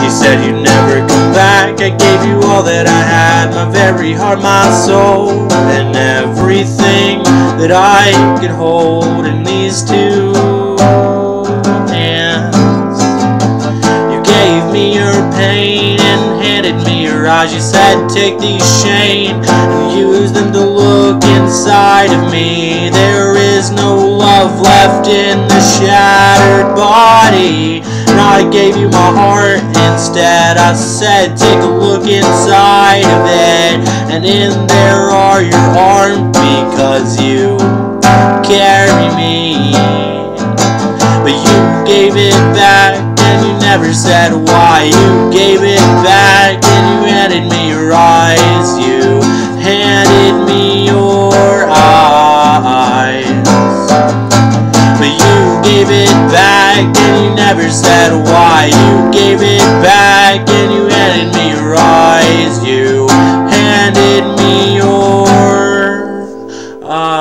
said you'd never come back. I gave you all that I had, my very heart, my soul, and everything that I could hold in these two hands. You gave me your pain and handed me your eyes. You said, take these chains and use them to look inside of me. There is no love left in the shattered body, and I gave you my heart instead. I said, take a look inside of it, and in there are your arms, because you carry me. But you gave it back, and you never said why. You gave it back, and you handed me your eyes. You handed me your eyes. But you gave it back, and you never said why. You gave it back, and you handed me your eyes. You handed me your eyes.